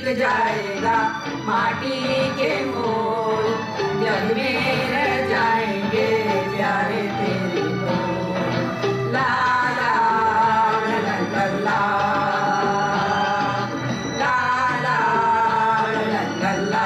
जाएगा माटी के मोल, जग में रह जाएंगे प्यारे तेरे बोल। ला ला ला ला ला ला ला ला ला ला।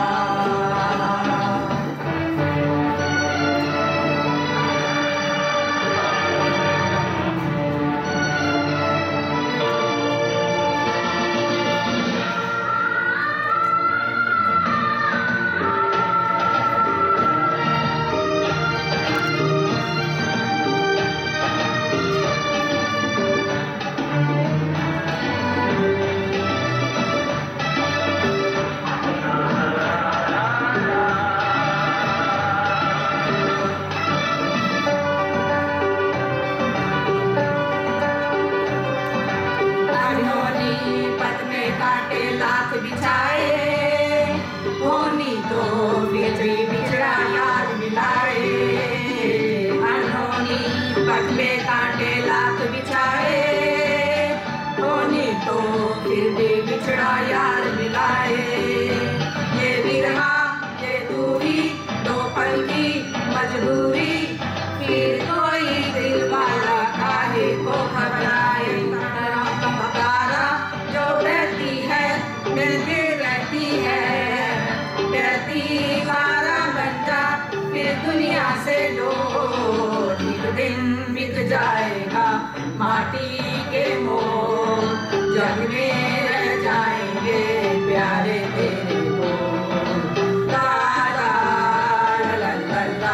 फिर भी बिछड़ा यार मिलाए, ये बिरहा ये दूरी दो पल की मजबूरी, फिर कोई दिल वाला काहे को घबराए। पुकारा जो रहती है मिलके रहती है, रहती वारा बन जा फिर दुनिया से लो, एक दिन बिक जाएगा माटी के मोल, जग में रह जाएंगे प्यारे तेरे बोल। ला ला ला ला ला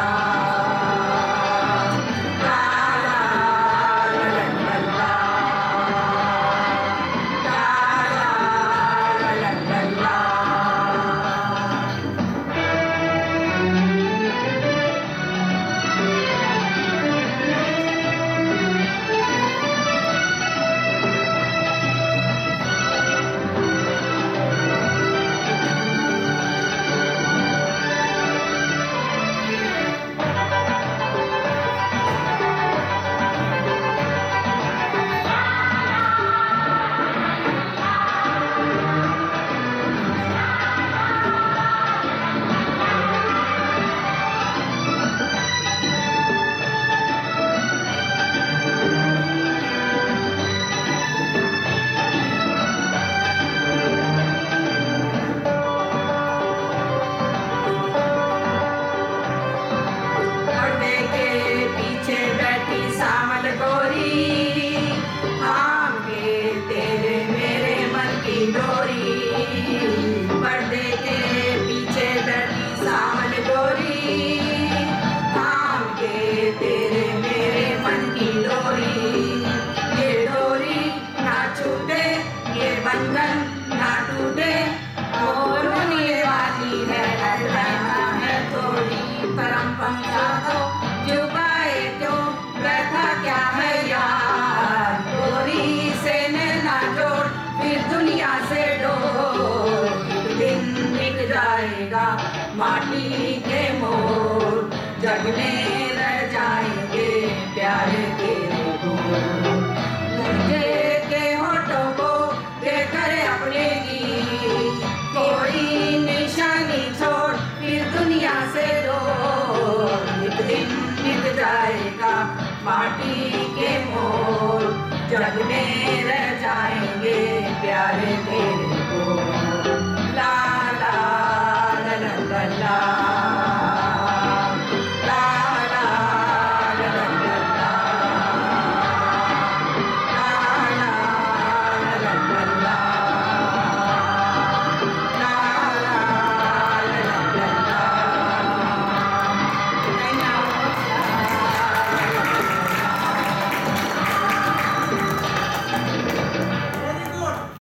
ला ला ला ला ला ला ला ला ला। पर्दे के पीछे बैठी सामन गोरी, थाम के तेरे मेरे मन की डोरी, ये डोरी ना छूटे ये बंधन ना टूटे, और होने वाली है थोड़ी परम पंखा को झुकाए क्यों बैठा क्या है यार, गोरी से ना जोड़ फिर दुनिया से डोर, एक दिन बिक जाएगा माटी के मोल, जग में रह जाएंगे प्यारे तेरे बोल। मुझे के होठों को दे करे अपने गीत, कोई निशानी छोड़ फिर दुनिया से डोर, एक दिन बिक जाएगा माटी के मोल, जग में रह जाएंगे प्यारे तेरे बोल। ला ला ला ला ला ला।